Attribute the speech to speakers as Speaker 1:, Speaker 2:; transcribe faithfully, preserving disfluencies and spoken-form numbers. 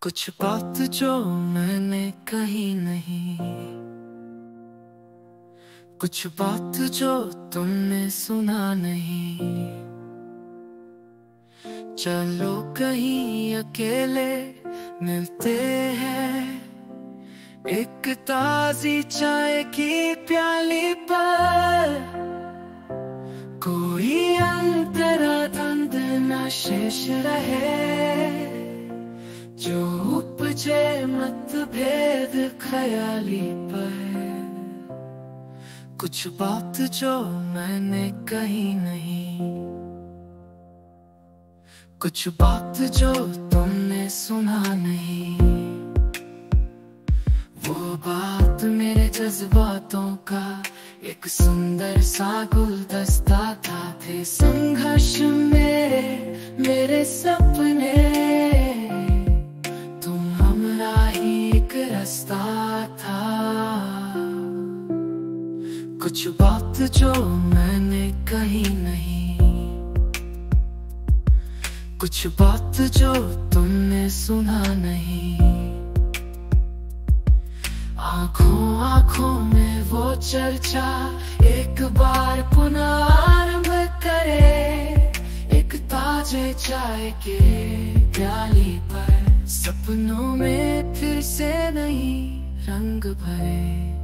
Speaker 1: कुछ बात जो मैंने कही नहीं, कुछ बात जो तुमने सुना नहीं। चलो कहीं अकेले मिलते हैं, एक ताजी चाय की प्याली पर। कोई अंतरा धुंध न शेष रहे, जो उपजे मतभेद ख्याली पर। कुछ बात जो मैंने कही नहीं, कुछ बात जो तुमने सुना नहीं। वो बात मेरे जज्बातों का एक सुंदर सा गुलदस्ता था। थे संघर्ष मेरे मेरे सपने, तुम हमरा ही एक रास्ता था। कुछ बात जो मैंने कही नहीं, कुछ बात जो तुमने सुना नहीं। आंखों आंखों में वो चर्चा एक बार पुनः आरंभ करे, एक ताजे चाय के प्याली पर। सपनों में फिर से नई रंग भरे।